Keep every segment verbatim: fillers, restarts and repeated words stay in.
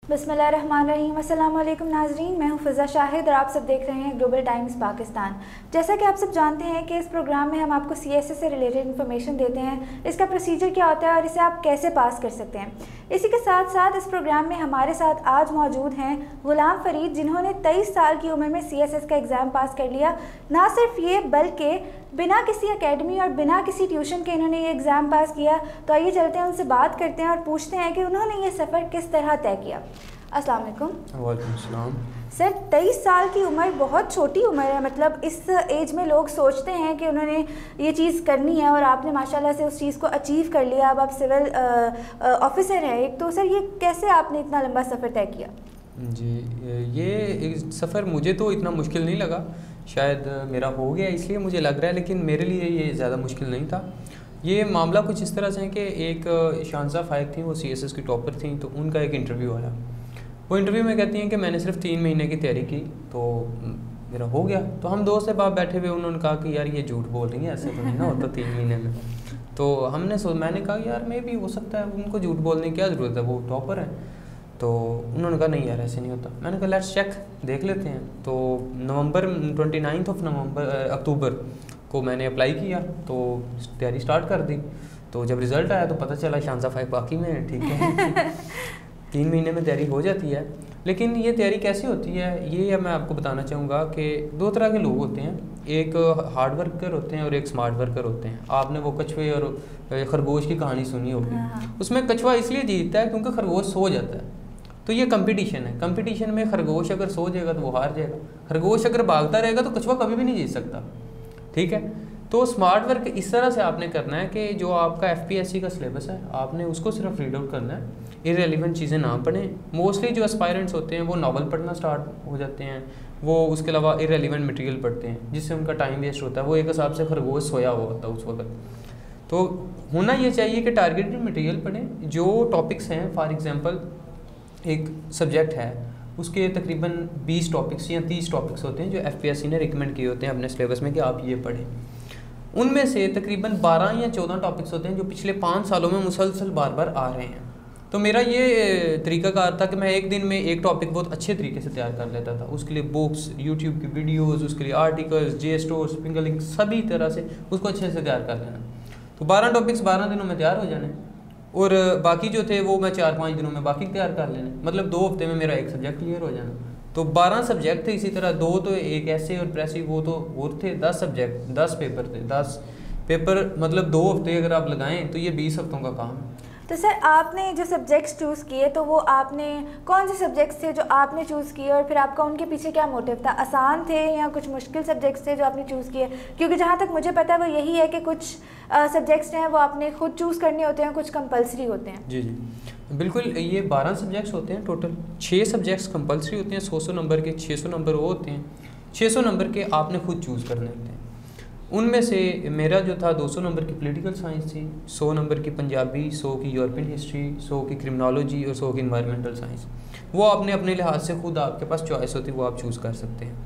बिस्मिल्लाहिर्रहमानिर्रहीम। अस्सलाम वालेकुम नाज़रीन, मैं हूं फ़िज़ा शाहिद और आप सब देख रहे हैं ग्लोबल टाइम्स पाकिस्तान। जैसा कि आप सब जानते हैं कि इस प्रोग्राम में हम आपको सीएसएस से रिलेटेड इन्फॉर्मेशन देते हैं, इसका प्रोसीजर क्या होता है और इसे आप कैसे पास कर सकते हैं। इसी के साथ साथ इस प्रोग्राम में हमारे साथ आज मौजूद हैं गुलाम फरीद, जिन्होंने तेईस साल की उम्र में सीएसएस का एग्ज़ाम पास कर लिया। ना सिर्फ ये बल्कि बिना किसी एकेडमी और बिना किसी ट्यूशन के इन्होंने ये एग्ज़ाम पास किया। तो आइए चलते हैं, उनसे बात करते हैं और पूछते हैं कि उन्होंने ये सफ़र किस तरह तय किया। अस्सलाम वालेकुम। वालेकुम सलाम। सर, तेईस साल की उम्र बहुत छोटी उम्र है, मतलब इस एज में लोग सोचते हैं कि उन्होंने ये चीज़ करनी है और आपने माशाल्लाह से उस चीज़ को अचीव कर लिया। अब आप सिविल ऑफिसर हैं एक, तो सर ये कैसे आपने इतना लंबा सफ़र तय किया? जी, ये सफ़र मुझे तो इतना मुश्किल नहीं लगा, शायद मेरा हो गया इसलिए मुझे लग रहा है, लेकिन मेरे लिए ये ज़्यादा मुश्किल नहीं था। ये मामला कुछ इस तरह से है कि एक शानसा फ़ाइक थी, वो सीएसएस की टॉपर थी, तो उनका एक इंटरव्यू आया। वो इंटरव्यू में कहती हैं कि मैंने सिर्फ तीन महीने की तैयारी की तो मेरा हो गया। तो हम दोस्त से बाप बैठे हुए, उन्होंने कहा कि यार ये झूठ बोल रही है, ऐसे तो नहीं ना होता तीन महीने में। तो हमने सो मैंने कहा यार मैं भी हो सकता है, उनको झूठ बोलने की क्या ज़रूरत है, वो टॉपर है। तो उन्होंने कहा नहीं यार ऐसे नहीं होता। मैंने कहा लेट्स चेक, देख लेते हैं। तो November twenty ninth of November October को मैंने अप्लाई किया, तो तैयारी स्टार्ट कर दी। तो जब रिज़ल्ट आया तो पता चला शानसा फाइव बाकी में ठीक है। तीन महीने में तैयारी हो जाती है। लेकिन ये तैयारी कैसे होती है ये मैं आपको बताना चाहूँगा कि दो तरह के लोग होते हैं, एक हार्ड वर्कर होते हैं और एक स्मार्ट वर्कर होते हैं। आपने वो कछुए और खरगोश की कहानी सुनी होगी। उसमें कछुआ इसलिए जीतता है क्योंकि खरगोश सो जाता है। तो ये कंपटीशन है, कंपटीशन में खरगोश अगर सो जाएगा तो वो हार जाएगा, खरगोश अगर भागता रहेगा तो कछुआ कभी भी नहीं जीत सकता। ठीक है, तो स्मार्ट वर्क इस तरह से आपने करना है कि जो आपका एफपीएससी का सिलेबस है आपने उसको सिर्फ रीड आउट करना है, इररेलेवेंट चीज़ें ना पढ़ें। मोस्टली जो एस्पायरेंट्स होते हैं वो नावल पढ़ना स्टार्ट हो जाते हैं, वो उसके अलावा इररेलेवेंट मटेरियल पढ़ते हैं जिससे उनका टाइम वेस्ट होता है। वो एक हिसाब से खरगोश सोया हुआ होता है उस वक्त। तो होना ये चाहिए कि टारगेटेड मटेरियल पढ़ें। जो टॉपिक्स हैं, फॉर एग्जांपल एक सब्जेक्ट है उसके तकरीबन बीस टॉपिक्स या तीस टॉपिक्स होते हैं जो एफपीएससी ने रिकमेंड किए होते हैं अपने सिलेबस में कि आप ये पढ़ें। उनमें से तकरीबन बारह या चौदह टॉपिक्स होते हैं जो पिछले पाँच सालों में मुसलसल बार बार आ रहे हैं। तो मेरा ये तरीकाकार था कि मैं एक दिन में एक टॉपिक बहुत अच्छे तरीके से तैयार कर लेता था। उसके लिए बुक्स, यूट्यूब की वीडियोस, उसके लिए articles, JSTOR, Springer link, सभी तरह से उसको अच्छे से तैयार कर लेना। तो बारह टॉपिक्स बारह दिनों में तैयार हो जाने और बाकी जो थे वो मैं चार पाँच दिनों में बाकी तैयार कर लेने, मतलब दो हफ्ते में मेरा एक सब्जेक्ट क्लियर हो जाना। तो बारह सब्जेक्ट थे, इसी तरह दो तो एक ऐसे और प्रेसी वो तो और थे, दस सब्जेक्ट, दस पेपर थे, दस पेपर मतलब दो हफ्ते अगर आप लगाएं तो ये बीस हफ्तों का काम है। तो सर आपने जो सब्जेक्ट्स चूज़ किए तो वो आपने कौन से सब्जेक्ट्स थे जो आपने चूज़ किए और फिर आपका उनके पीछे क्या मोटिव था? आसान थे या कुछ मुश्किल सब्जेक्ट्स थे जो आपने चूज़ किए? क्योंकि जहाँ तक मुझे पता है वो यही है कि कुछ सब्जेक्ट्स हैं वो आपने खुद चूज़ करने होते हैं, कुछ कंपलसरी होते हैं। जी जी बिल्कुल, ये बारह सब्जेक्ट्स होते हैं टोटल। छः सब्जेक्ट्स कंपलसरी होते हैं, सौ सौ नंबर के, छः सौ नंबर वो होते हैं, छः सौ नंबर के आपने खुद चूज़ करने होते हैं। उनमें से मेरा जो था दो सौ नंबर की पॉलिटिकल साइंस थी, सौ नंबर की पंजाबी, सौ की यूरोपियन हिस्ट्री, सौ की क्रिमिनोलॉजी और सौ की इन्वायरमेंटल साइंस। वो आपने अपने लिहाज से खुद आपके पास चॉइस होती है, वो आप चूज़ कर सकते हैं।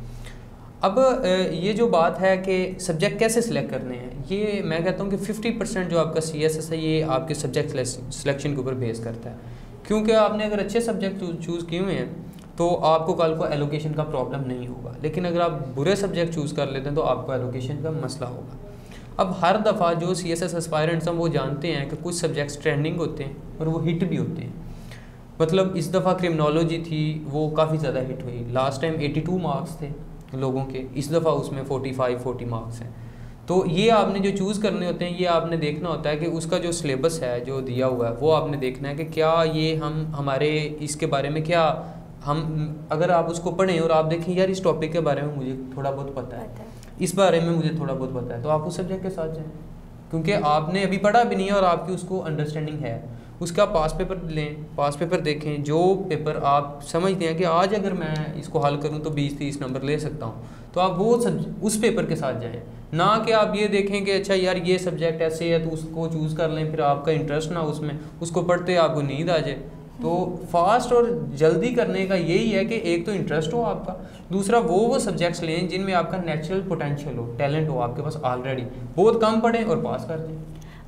अब ये जो बात है कि सब्जेक्ट कैसे सिलेक्ट करने हैं, ये मैं कहता हूँ कि फिफ्टी परसेंट जो आपका सी एस एस है ये आपके सब्जेक्ट सिलेक्शन के ऊपर बेस करता है। क्योंकि आपने अगर अच्छे सब्जेक्ट चूज़ किए हुए हैं तो आपको कल को एलोकेशन का प्रॉब्लम नहीं होगा, लेकिन अगर आप बुरे सब्जेक्ट चूज़ कर लेते हैं तो आपको एलोकेशन का मसला होगा। अब हर दफ़ा जो सी एस एस एस्पायरेंट्स हैं वो जानते हैं कि कुछ सब्जेक्ट्स ट्रेंडिंग होते हैं और वो हिट भी होते हैं। मतलब इस दफ़ा क्रिमिनोलॉजी थी वो काफ़ी ज़्यादा हिट हुई, लास्ट टाइम बयासी मार्क्स थे लोगों के, इस दफ़ा उसमें पैंतालीस चालीस मार्क्स हैं। तो ये आपने जो चूज़ करने होते हैं ये आपने देखना होता है कि उसका जो सिलेबस है जो दिया हुआ है वो आपने देखना है कि क्या ये हम हमारे इसके बारे में क्या हम अगर आप उसको पढ़ें और आप देखें यार इस टॉपिक के बारे में मुझे थोड़ा बहुत पता है, इस बारे में मुझे थोड़ा बहुत पता है, तो आप उस सब्जेक्ट के साथ जाएं। क्योंकि आपने अभी पढ़ा भी नहीं है और आपकी उसको अंडरस्टैंडिंग है, उसका पास पेपर लें, पास पेपर देखें। जो पेपर आप समझते हैं कि आज अगर मैं इसको हल करूं तो बीस तीस नंबर ले सकता हूं, तो आप वो सब उस पेपर के साथ जाएं। ना कि आप ये देखें कि अच्छा यार ये सब्जेक्ट ऐसे है तो उसको चूज़ कर लें, फिर आपका इंटरेस्ट ना उसमें, उसको पढ़ते आपको नींद आ जाए। तो फास्ट और जल्दी करने का यही है कि एक तो इंटरेस्ट हो आपका, दूसरा वो वो सब्जेक्ट्स लें जिनमें आपका नेचुरल पोटेंशियल हो, टैलेंट हो आपके पास ऑलरेडी, बहुत कम पढ़ें और पास कर दें।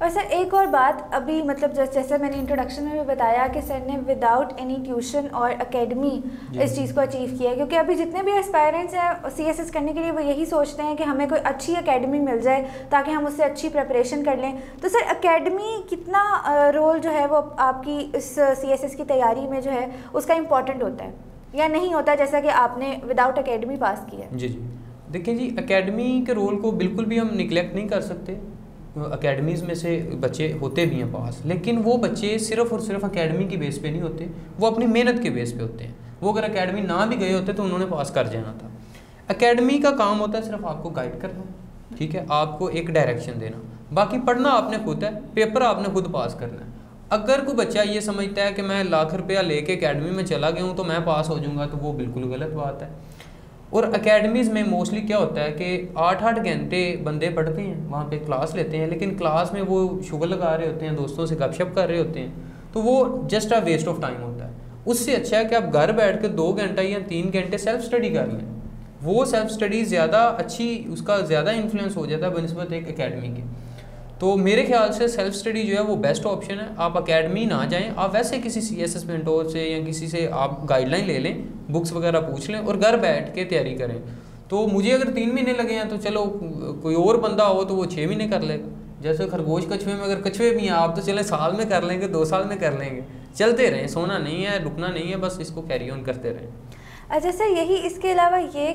और सर एक और बात, अभी मतलब जैसे मैंने इंट्रोडक्शन में भी बताया कि सर ने विदाउट एनी ट्यूशन और एकेडमी इस चीज़ को अचीव किया है, क्योंकि अभी जितने भी एस्पायरेंट्स हैं सीएसएस करने के लिए वो यही सोचते हैं कि हमें कोई अच्छी एकेडमी मिल जाए ताकि हम उससे अच्छी प्रिपरेशन कर लें। तो सर एकेडमी कितना रोल जो है वो आपकी इस सीएसएस की तैयारी में जो है उसका इम्पोर्टेंट होता है या नहीं होता, जैसा कि आपने विदाउट एकेडमी पास किया है? जी जी देखिए जी, एकेडमी के रोल को बिल्कुल भी हम निगलेक्ट नहीं कर सकते। एकेडमीज़ में से बच्चे होते भी हैं पास, लेकिन वो बच्चे सिर्फ और सिर्फ एकेडमी की बेस पे नहीं होते, वो अपनी मेहनत के बेस पे होते हैं। वो अगर एकेडमी ना भी गए होते तो उन्होंने पास कर जाना था। एकेडमी का काम होता है सिर्फ आपको गाइड करना, ठीक है, आपको एक डायरेक्शन देना, बाकी पढ़ना आपने खुद है, पेपर आपने खुद पास करना है। अगर कोई बच्चा ये समझता है कि मैं लाख रुपया लेके एकेडमी में चला गया हूँ तो मैं पास हो जाऊँगा, तो वो बिल्कुल गलत बात है। और एकेडमीज़ में मोस्टली क्या होता है कि आठ आठ घंटे बंदे पढ़ते हैं, वहाँ पे क्लास लेते हैं, लेकिन क्लास में वो शुगर लगा रहे होते हैं, दोस्तों से गपशप कर रहे होते हैं, तो वो just a waste of time होता है। उससे अच्छा है कि आप घर बैठ कर दो घंटा या तीन घंटे सेल्फ स्टडी कर लें। वो सेल्फ स्टडी ज़्यादा अच्छी, उसका ज़्यादा इन्फ्लुएंस हो जाता है बनस्बत एक एकेडमी के। तो मेरे ख्याल से सेल्फ स्टडी जो है वो बेस्ट ऑप्शन है। आप एकेडमी ना जाएं, आप वैसे किसी सी एस एस मेंटोर से या किसी से आप गाइडलाइन ले लें, बुक्स वगैरह पूछ लें और घर बैठ के तैयारी करें। तो मुझे अगर तीन महीने लगे हैं तो चलो, कोई और बंदा हो तो वो छः महीने कर लेगा। जैसे खरगोश कछुए में अगर कछुए भी हैं आप, तो चले साल में कर लेंगे, दो साल में कर लेंगे। चलते रहें, सोना नहीं है, रुकना नहीं है, बस इसको कैरी ऑन करते रहें। अच्छा सर, यही इसके अलावा ये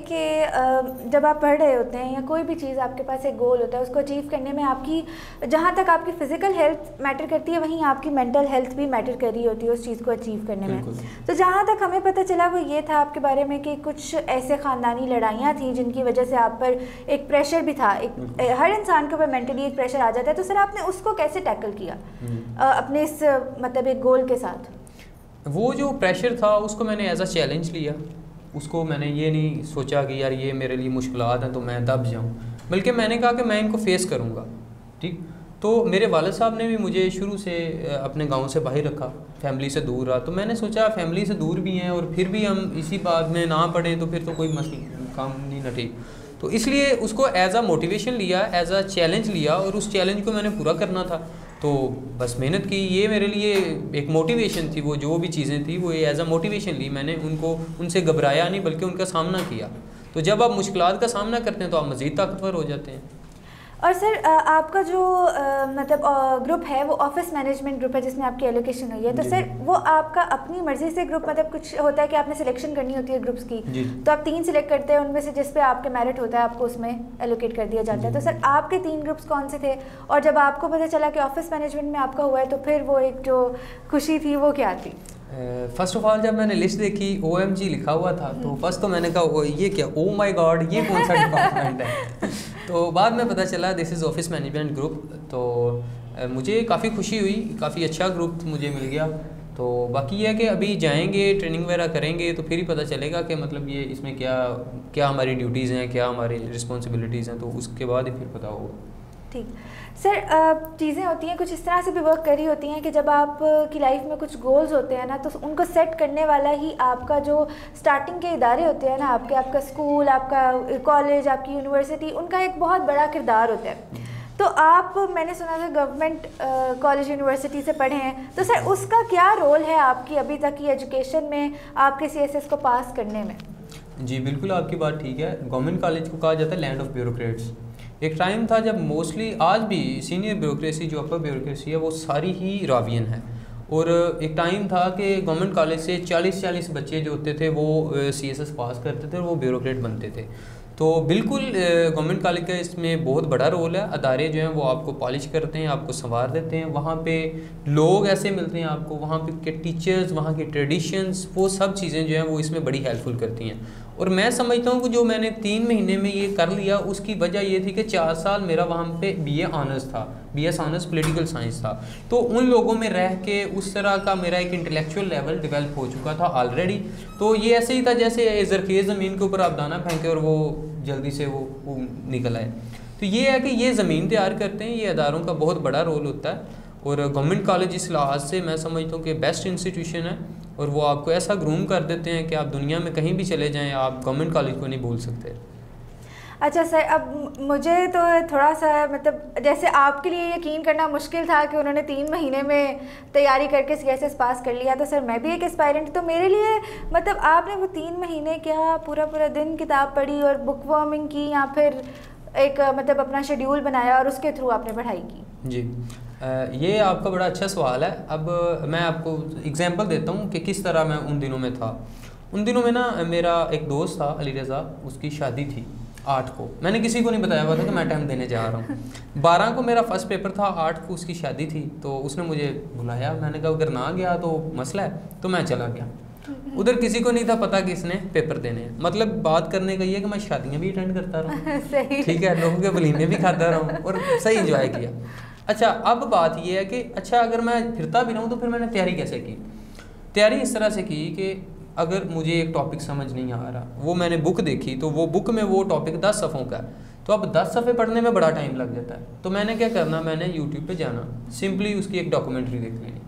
कि जब आप पढ़ रहे होते हैं या कोई भी चीज़ आपके पास एक गोल होता है, उसको अचीव करने में आपकी, जहाँ तक आपकी फ़िज़िकल हेल्थ मैटर करती है, वहीं आपकी मेंटल हेल्थ भी मैटर कर रही होती है उस चीज़ को अचीव करने में। तो जहाँ तक हमें पता चला वो ये था आपके बारे में कि कुछ ऐसे ख़ानदानी लड़ाइयाँ थी जिनकी वजह से आप पर एक प्रेशर भी था, एक हर इंसान के ऊपर मेंटली एक प्रेशर आ जाता है। तो सर आपने उसको कैसे टैकल किया अपने इस मतलब एक गोल के साथ? वो जो प्रेशर था उसको मैंने एज अ चैलेंज लिया। उसको मैंने ये नहीं सोचा कि यार ये मेरे लिए मुश्किलात हैं तो मैं दब जाऊं, बल्कि मैंने कहा कि मैं इनको फेस करूंगा। ठीक, तो मेरे वालिद साहब ने भी मुझे शुरू से अपने गांव से बाहर रखा, फैमिली से दूर रहा। तो मैंने सोचा फैमिली से दूर भी हैं और फिर भी हम इसी बात में ना पढ़ें तो फिर तो कोई मसला काम नहीं ना। ठीक, तो इसलिए उसको एज अ मोटिवेशन लिया, एज अ चैलेंज लिया और उस चैलेंज को मैंने पूरा करना था। तो बस मेहनत की, ये मेरे लिए एक मोटिवेशन थी। वो जो भी चीज़ें थी वो एज अ मोटिवेशन ली मैंने, उनको उनसे घबराया नहीं बल्कि उनका सामना किया। तो जब आप मुश्किलात का सामना करते हैं तो आप मज़ीद ताकतवर हो जाते हैं। और सर आपका जो आ, मतलब ग्रुप है वो ऑफिस मैनेजमेंट ग्रुप है जिसमें आपकी एलोकेशन हुई है, तो सर वो आपका अपनी मर्ज़ी से ग्रुप, मतलब कुछ होता है कि आपने सिलेक्शन करनी होती है ग्रुप्स की, तो आप तीन सिलेक्ट करते हैं, उनमें से जिस पे आपके मेरिट होता है आपको उसमें एलोकेट कर दिया जाता है। तो सर आपके तीन ग्रुप्स कौन से थे, और जब आपको पता चला कि ऑफिस मैनेजमेंट में आपका हुआ है तो फिर वो एक जो खुशी थी वो क्या थी? फर्स्ट ऑफ ऑल जब मैंने लिस्ट देखी ओ एम जी लिखा हुआ था तो फर्स्ट तो मैंने कहा ये क्या, ओ माय गॉड, ये कौन सा डिपार्टमेंट है। तो बाद में पता चला this is office management group. तो मुझे काफ़ी खुशी हुई, काफ़ी अच्छा ग्रुप मुझे मिल गया। तो बाकी ये है कि अभी जाएंगे, ट्रेनिंग वगैरह करेंगे तो फिर ही पता चलेगा कि मतलब ये इसमें क्या क्या हमारी ड्यूटीज़ हैं, क्या हमारी रिस्पॉन्सिबिलिटीज़ हैं, तो उसके बाद ही फिर पता होगा। ठीक सर, चीज़ें होती हैं कुछ इस तरह से भी वर्क करी होती हैं कि जब आप की लाइफ में कुछ गोल्स होते हैं ना, तो उनको सेट करने वाला ही आपका जो स्टार्टिंग के इदारे होते हैं ना, आपके आपका स्कूल, आपका कॉलेज, आपकी यूनिवर्सिटी, उनका एक बहुत बड़ा किरदार होता है। तो आप, मैंने सुना था गवर्नमेंट कॉलेज यूनिवर्सिटी से पढ़े हैं, तो सर उसका क्या रोल है आपकी अभी तक की एजुकेशन में, आपके सी एस एस को पास करने में? जी बिल्कुल, आपकी बात ठीक है। गवर्नमेंट कॉलेज को कहा जाता है लैंड ऑफ ब्यूरोक्रेट्स। एक टाइम था जब मोस्टली, आज भी सीनियर ब्यूरोक्रेसी जो अपर ब्यूरोक्रेसी है वो सारी ही रावियन है। और एक टाइम था कि गवर्नमेंट कॉलेज से चालीस चालीस बच्चे जो होते थे वो सी एस एस पास करते थे और वो ब्यूरोक्रेट बनते थे। तो बिल्कुल गवर्नमेंट कॉलेज का इसमें बहुत बड़ा रोल है। अदारे जो हैं वो आपको पॉलिश करते हैं, आपको संवार देते हैं। वहाँ पे लोग ऐसे मिलते हैं आपको, वहाँ पे के टीचर्स, वहाँ के ट्रेडिशंस, वो सब चीज़ें जो हैं वो इसमें बड़ी हेल्पफुल करती हैं। और मैं समझता हूँ कि जो मैंने तीन महीने में ये कर लिया उसकी वजह ये थी कि चार साल मेरा वहाँ पे बी ए ऑनर्स था, B S honours political science था। तो उन लोगों में रह के उस तरह का मेरा एक इंटेलेक्चुअल लेवल डेवलप हो चुका था ऑलरेडी। तो ये ऐसे ही था जैसे ज़रख़ेज़ ज़मीन के ऊपर आप दाना फेंके और वो जल्दी से वो, वो निकल आए। तो ये है कि ये ज़मीन तैयार करते हैं, ये अदारों का बहुत बड़ा रोल होता है। और गवर्नमेंट कॉलेज इस लिहाज से मैं समझता हूँ कि बेस्ट इंस्टीट्यूशन है और वो आपको ऐसा ग्रूम कर देते हैं कि आप दुनिया में कहीं भी चले जाएं आप गवर्नमेंट कॉलेज को नहीं भूल सकते। अच्छा सर, अब मुझे तो थोड़ा सा मतलब जैसे आपके लिए यकीन करना मुश्किल था कि उन्होंने तीन महीने में तैयारी करके सी एस एस पास कर लिया, तो सर मैं भी एक एस्पायरेंट, तो मेरे लिए मतलब आपने वो तीन महीने क्या पूरा पूरा दिन किताब पढ़ी और बुक वार्मिंग की, या फिर एक मतलब अपना शेड्यूल बनाया और उसके थ्रू आपने पढ़ाई की? जी, आ, ये आपका बड़ा अच्छा सवाल है। अब मैं आपको एग्जांपल देता हूँ कि किस तरह मैं उन दिनों में था। उन दिनों में ना मेरा एक दोस्त था अली रज़ा, उसकी शादी थी आठ को। मैंने किसी को नहीं बताया हुआ था कि मैं टाइम देने जा रहा हूँ। बारह को मेरा फर्स्ट पेपर था, आठ को उसकी शादी थी, तो उसने मुझे बुलाया। मैंने कहा अगर ना गया तो मसला है, तो मैं चला गया। उधर किसी को नहीं था पता कि इसने पेपर देने हैं। मतलब बात करने का ये है कि मैं शादियाँ भी अटेंड करता रहा ठीक है, लोगों के वलीमे भी खाता रहा हूँ और सही इंजॉय किया। अच्छा, अब बात ये है कि अच्छा अगर मैं फिरता भी रहूँ तो फिर मैंने तैयारी कैसे की? तैयारी इस तरह से की कि अगर मुझे एक टॉपिक समझ नहीं आ रहा, वो मैंने बुक देखी, तो वो बुक में वो टॉपिक दस सफ़ों का है, तो अब दस सफ़े पढ़ने में बड़ा टाइम लग जाता है। तो मैंने क्या करना, मैंने यूट्यूब पे जाना, सिंपली उसकी एक डॉक्यूमेंट्री देख लेनी,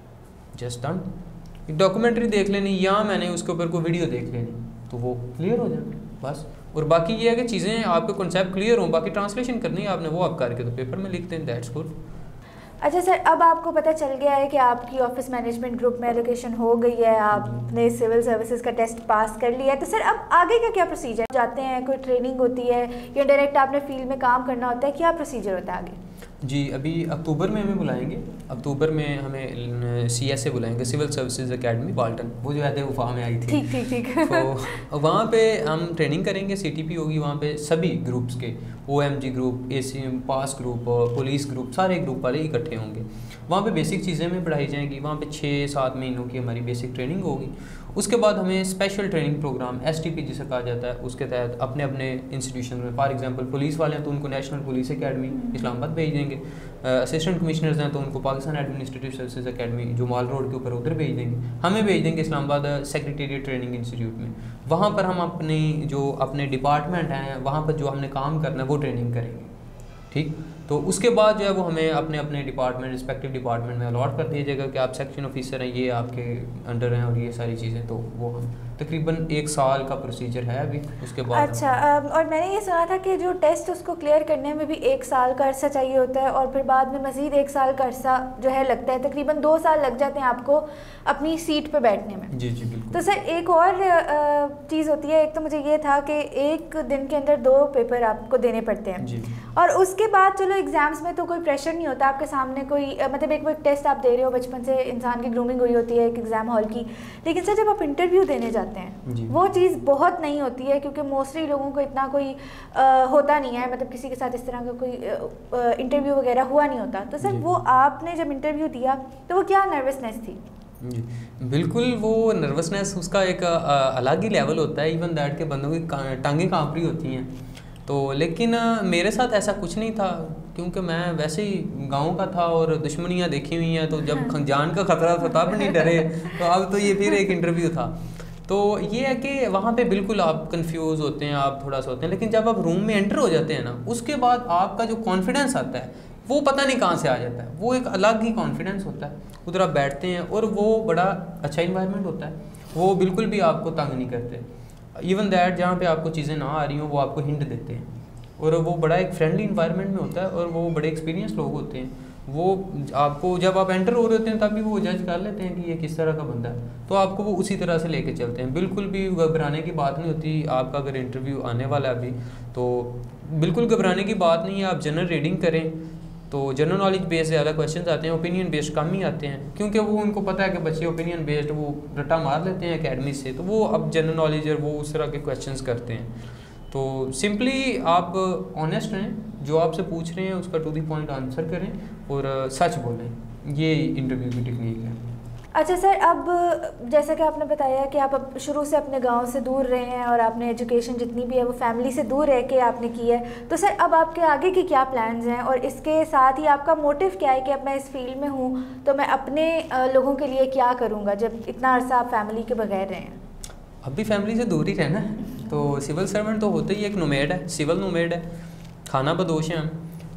जस्ट डन। एक डॉक्यूमेंट्री देख लेनी या मैंने उसके ऊपर कोई वीडियो देख लेनी, तो वो क्लियर हो जाना बस। और बाकी ये है कि चीज़ें आपके कॉन्सेप्ट क्लियर हों, बाकी ट्रांसलेशन करनी है आपने, वो आप करके तो पेपर में लिखते हैं, दैट्स गुड। अच्छा सर, अब आपको पता चल गया है कि आपकी ऑफिस मैनेजमेंट ग्रुप में एलोकेशन हो गई है, आपने सिविल सर्विसेज का टेस्ट पास कर लिया है, तो सर अब आगे का क्या प्रोसीजर? जाते हैं, कोई ट्रेनिंग होती है या डायरेक्ट आपने फील्ड में काम करना होता है, क्या प्रोसीजर होता है आगे? जी, अभी अक्टूबर में हमें बुलाएंगे। अक्टूबर में हमें सी एस ए बुलाएंगे, सिविल सर्विसेज एकेडमी बाल्टन, वो जो है वहाँ में आई थी। ठीक ठीक ठीक तो वहाँ पे हम ट्रेनिंग करेंगे, सी टी पी होगी वहाँ पे, सभी ग्रुप्स के, O M G group, A C M, PAS group, police group, सारे ग्रुप वाले इकट्ठे होंगे। वहाँ पे बेसिक चीज़ें हमें पढ़ाई जाएंगी। वहाँ पे छः सात महीनों की हमारी बेसिक ट्रेनिंग होगी। उसके बाद हमें special training program S T P जिसे कहा जाता है, उसके तहत अपने अपने इंस्टीट्यूशन में, फॉर एग्जांपल पुलिस वाले हैं तो उनको नेशनल पुलिस एकेडमी इस्लामाबाद भेज देंगे, असिस्टेंट कमिश्नर्स हैं तो उनको पाकिस्तान एडमिनिस्ट्रेटिव सर्विसेज एकेडमी जो माल रोड के ऊपर, उधर भेज देंगे। हमें भेज देंगे इस्लामाबाद सेक्रेटेरिएट ट्रेनिंग इंस्टीट्यूट में। वहाँ पर हम अपनी जो अपने डिपार्टमेंट हैं, वहाँ पर जो हमने काम करना है वो ट्रेनिंग करेंगे। ठीक, तो उसके बाद जो है वो हमें अपने अपने डिपार्टमेंट, रिस्पेक्टिव डिपार्टमेंट में अलॉट कर दिया जाएगा कि आप सेक्शन ऑफिसर हैं, ये आपके अंडर हैं और ये सारी चीज़ें। तो वो हम तकरीबन एक साल का प्रोसीजर है अभी, उसके बाद। अच्छा, और मैंने ये सुना था कि जो टेस्ट उसको क्लियर करने में भी एक साल का अरसा चाहिए होता है और फिर बाद में मज़ीद एक साल का अरसा जो है लगता है, तकरीबन दो साल लग जाते हैं आपको अपनी सीट पे बैठने में। जी जी बिल्कुल। तो सर एक और चीज़ होती है, एक तो मुझे ये था कि एक दिन के अंदर दो पेपर आपको देने पड़ते हैं जी। और उसके बाद चलो एग्ज़ाम्स में तो कोई प्रेशर नहीं होता आपके सामने, कोई मतलब एक वो टेस्ट आप दे रहे हो, बचपन से इंसान की ग्रूमिंग हुई होती है एक एग्ज़ाम हॉल की, लेकिन सर जब आप इंटरव्यू देने जाते हैं वो चीज़ बहुत नहीं होती है, क्योंकि मोस्टली लोगों को इतना कोई आ, होता नहीं है, मतलब किसी के साथ इस तरह का कोई इंटरव्यू वगैरह हुआ नहीं होता। तो सर वो आपने जब इंटरव्यू दिया तो वो क्या नर्वसनेस थी? जी बिल्कुल, वो नर्वसनेस उसका एक आ, अलग ही लेवल होता है। इवन दैट के बंदों की टांगें काँप रही होती हैं। तो लेकिन आ, मेरे साथ ऐसा कुछ नहीं था, क्योंकि मैं वैसे ही गांव का था और दुश्मनियाँ देखी हुई हैं, तो जब जान का खतरा था तब नहीं डरे। तो अब तो ये फिर एक इंटरव्यू था। तो ये है कि वहाँ पे बिल्कुल आप कंफ्यूज होते हैं, आप थोड़ा सा होते हैं, लेकिन जब आप रूम में एंटर हो जाते हैं ना, उसके बाद आपका जो कॉन्फिडेंस आता है वो पता नहीं कहाँ से आ जाता है। वो एक अलग ही कॉन्फिडेंस होता है। उधर आप बैठते हैं और वो बड़ा अच्छा इन्वायरमेंट होता है। वो बिल्कुल भी आपको तंग नहीं करते। इवन दैट जहाँ पे आपको चीज़ें ना आ रही हों वो आपको हिंट देते हैं, और वो बड़ा एक फ्रेंडली इन्वायरमेंट में होता है, और वो बड़े एक्सपीरियंस लोग होते हैं। वो आपको जब आप एंटर हो रहे होते हैं तभी वो जज कर लेते हैं कि ये किस तरह का बंदा है, तो आपको वो उसी तरह से लेके चलते हैं। बिल्कुल भी घबराने की बात नहीं होती। आपका अगर इंटरव्यू आने वाला है अभी, तो बिल्कुल घबराने की बात नहीं है। आप जनरल रीडिंग करें तो जनरल नॉलेज बेस्ड ज़्यादा क्वेश्चंस आते हैं, ओपिनियन बेस्ड कम ही आते हैं, क्योंकि वो उनको पता है कि बच्चे ओपिनियन बेस्ड वो रट्टा मार लेते हैं एकेडमी से, तो वो अब जनरल नॉलेज और वो उस तरह के क्वेश्चंस करते हैं। तो सिंपली आप ऑनेस्ट रहें, जो आपसे पूछ रहे हैं उसका टू दी पॉइंट आंसर करें और सच बोलें। ये इंटरव्यू की टेक्निक है। अच्छा सर, अब जैसा कि आपने बताया कि आप अब शुरू से अपने गांव से दूर रहे हैं और आपने एजुकेशन जितनी भी है वो फैमिली से दूर रह के आपने की है, तो सर अब आपके आगे की क्या प्लान्स हैं और इसके साथ ही आपका मोटिव क्या है कि अब मैं इस फील्ड में हूँ तो मैं अपने लोगों के लिए क्या करूँगा, जब इतना अर्सा आप फैमिली के बगैर रहे हैं? अब भी फैमिली से दूर ही रहना है। तो सिविल सर्वेंट तो होते ही एक नोमेड है, सिविल नोमेड है, खाना बदोश हैं हम।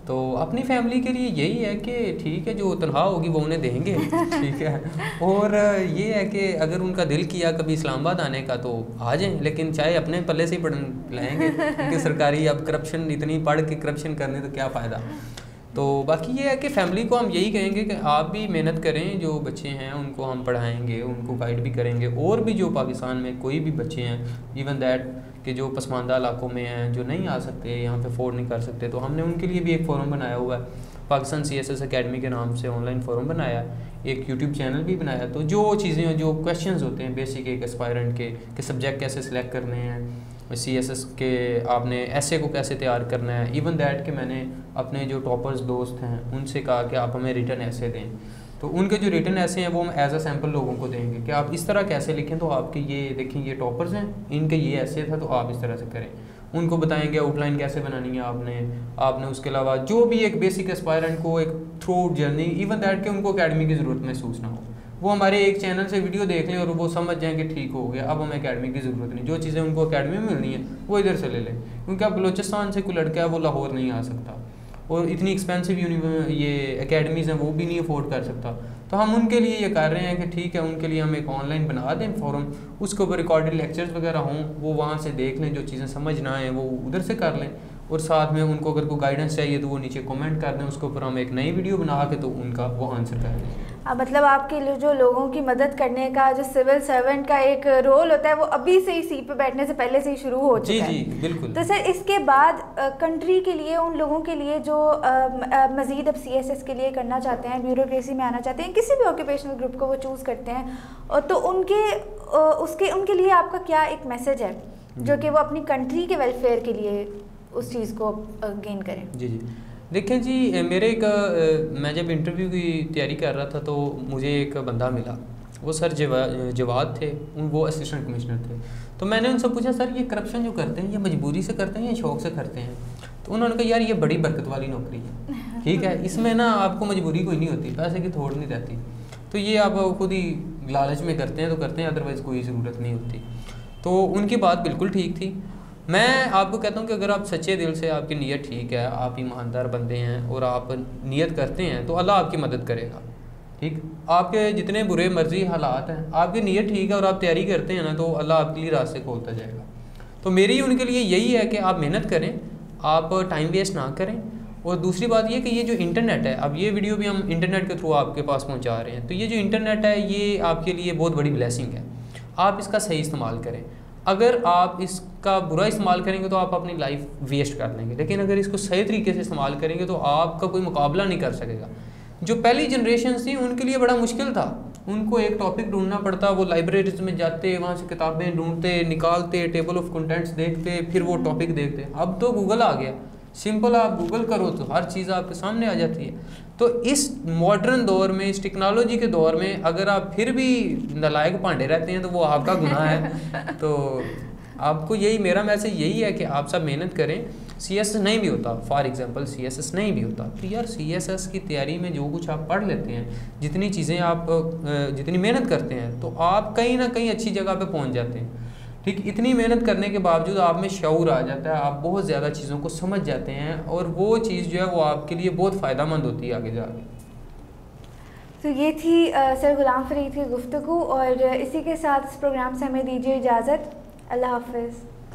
तो अपनी फैमिली के लिए यही है कि ठीक है, जो तनख्वाह होगी वो उन्हें देंगे, ठीक है। और ये है कि अगर उनका दिल किया कभी इस्लामाबाद आने का तो आ जाएं, लेकिन चाहे अपने पल्ले से ही पढ़ लाएंगे, क्योंकि सरकारी अब करप्शन, इतनी पढ़ के करप्शन करने तो क्या फ़ायदा। तो बाकी ये है कि फैमिली को हम यही कहेंगे कि आप भी मेहनत करें, जो बच्चे हैं उनको हम पढ़ाएंगे, उनको गाइड भी करेंगे। और भी जो पाकिस्तान में कोई भी बच्चे हैं, इवन दैट कि जो पसमानदा इलाकों में हैं, जो नहीं आ सकते, यहाँ पे अफोर्ड नहीं कर सकते, तो हमने उनके लिए भी एक फ़ोरम बनाया हुआ है, Pakistan C S S academy के नाम से ऑनलाइन फ़ोरम बनाया, एक यूट्यूब चैनल भी बनाया। तो जो चीज़ें, जो क्वेश्चंस होते हैं बेसिक एक एस्पायरेंट के कि सब्जेक्ट कैसे सिलेक्ट करने हैं, सी एस एस के आपने ऐसे को कैसे तैयार करना है, इवन दैट कि मैंने अपने जो टॉपर्स दोस्त हैं उनसे कहा कि आप हमें रिटर्न ऐसे दें, तो उनके जो रिटर्न ऐसे हैं वो हम एज अ सैम्पल लोगों को देंगे कि आप इस तरह कैसे लिखें, तो आपके ये देखें ये टॉपर्स हैं, इनके ये ऐसे था, तो आप इस तरह से करें। उनको बताएंगे आउटलाइन कैसे बनानी है आपने आपने उसके अलावा जो भी एक बेसिक एस्पायरेंट को एक throughout journey, even that कि उनको अकेडमी की ज़रूरत महसूस ना हो, वो हमारे एक चैनल से वीडियो देख लें और वो समझ जाएं कि ठीक हो गया, अब हमें अकेडमी की ज़रूरत नहीं, जो चीज़ें उनको अकेडमी में मिलनी है वो इधर से ले लें। क्योंकि अब बलोचिस्तान से कोई लड़का है वो लाहौर नहीं आ सकता, और इतनी एक्सपेंसिव ये एकेडमीज़ हैं वो भी नहीं अफोर्ड कर सकता। तो हम उनके लिए ये कर रहे हैं कि ठीक है, उनके लिए हम एक ऑनलाइन बना दें फोरम, उसके ऊपर रिकॉर्डेड लेक्चर्स वगैरह हों, वो वहाँ से देख लें, जो चीज़ें समझ ना आए वो उधर से कर लें, और साथ में उनको अगर कोई गाइडेंस चाहिए तो वो नीचे कमेंट कर दें, उसके ऊपर हम एक नई वीडियो बना के तो उनका वो आंसर कर दें। अब मतलब आपके लिए जो लोगों की मदद करने का जो सिविल सर्वेंट का एक रोल होता है वो अभी से ही सीट पे बैठने से पहले से ही शुरू हो चुका है। जी जी बिल्कुल। तो सर इसके बाद कंट्री के लिए, उन लोगों के लिए जो मज़ीद अब सीएसएस के लिए करना चाहते हैं, ब्यूरोक्रेसी में आना चाहते हैं, किसी भी ऑक्यूपेशनल ग्रुप को वो चूज़ करते हैं, और तो उनके उसके उनके लिए आपका क्या एक मैसेज है जो कि वो अपनी कंट्री के वेलफेयर के लिए उस चीज़ को गेन करें? जी जी देखें जी, मेरे एक मैं जब इंटरव्यू की तैयारी कर रहा था तो मुझे एक बंदा मिला, वो सर जवा जवाद थे, वो असिस्टेंट कमिश्नर थे। तो मैंने उनसे पूछा, सर ये करप्शन जो करते हैं ये मजबूरी से करते हैं या शौक़ से करते हैं? तो उन्होंने कहा, यार ये बड़ी बरकत वाली नौकरी है, ठीक है, इसमें ना आपको मजबूरी कोई नहीं होती, पैसे की थोड़ नहीं रहती, तो ये आप खुद ही लालच में करते हैं तो करते हैं, अदरवाइज़ कोई ज़रूरत नहीं होती। तो उनकी बात बिल्कुल ठीक थी। मैं आपको कहता हूँ कि अगर आप सच्चे दिल से, आपकी नीयत ठीक है, आप ईमानदार बंदे हैं और आप नीयत करते हैं तो अल्लाह आपकी मदद करेगा। ठीक, आपके जितने बुरे मर्जी हालात हैं, आपकी नीयत ठीक है और आप तैयारी करते हैं ना, तो अल्लाह आपके लिए रास्ते खोलता जाएगा। तो मेरी उनके लिए यही है कि आप मेहनत करें, आप टाइम वेस्ट ना करें। और दूसरी बात ये कि ये जो इंटरनेट है, अब ये वीडियो भी हम इंटरनेट के थ्रू आपके पास पहुँचा रहे हैं, तो ये जो इंटरनेट है ये आपके लिए बहुत बड़ी ब्लेसिंग है, आप इसका सही इस्तेमाल करें। अगर आप इसका बुरा इस्तेमाल करेंगे तो आप अपनी लाइफ वेस्ट कर लेंगे, लेकिन अगर इसको सही तरीके से इस्तेमाल करेंगे तो आपका कोई मुकाबला नहीं कर सकेगा। जो पहली जनरेशन थी उनके लिए बड़ा मुश्किल था, उनको एक टॉपिक ढूंढना पड़ता, वो लाइब्रेरीज में जाते, वहाँ से किताबें ढूंढते, निकालते, टेबल ऑफ कंटेंट्स देखते, फिर वो टॉपिक देखते। अब तो गूगल आ गया, सिंपल आप गूगल करो तो हर चीज़ आपके सामने आ जाती है। तो इस मॉडर्न दौर में, इस टेक्नोलॉजी के दौर में अगर आप फिर भी नालायक भांडे रहते हैं तो वो आपका गुनाह है। तो आपको यही, मेरा मैसेज यही है कि आप सब मेहनत करें। सी एस एस नहीं भी होता, for example C S S नहीं भी होता, तो यार सी एस एस की तैयारी में जो कुछ आप पढ़ लेते हैं, जितनी चीज़ें आप जितनी मेहनत करते हैं, तो आप कहीं ना कहीं अच्छी जगह पे पहुंच जाते हैं। ठीक, इतनी मेहनत करने के बावजूद आप में शऊर आ जाता है, आप बहुत ज़्यादा चीज़ों को समझ जाते हैं, और वो चीज़ जो है वो आपके लिए बहुत फ़ायदेमंद होती है आगे जाके। तो ये थी सर गुलाम फरीद की गुफ्तगू, और इसी के साथ इस प्रोग्राम से हमें दीजिए इजाज़त। अल्लाह हाफ़िज़।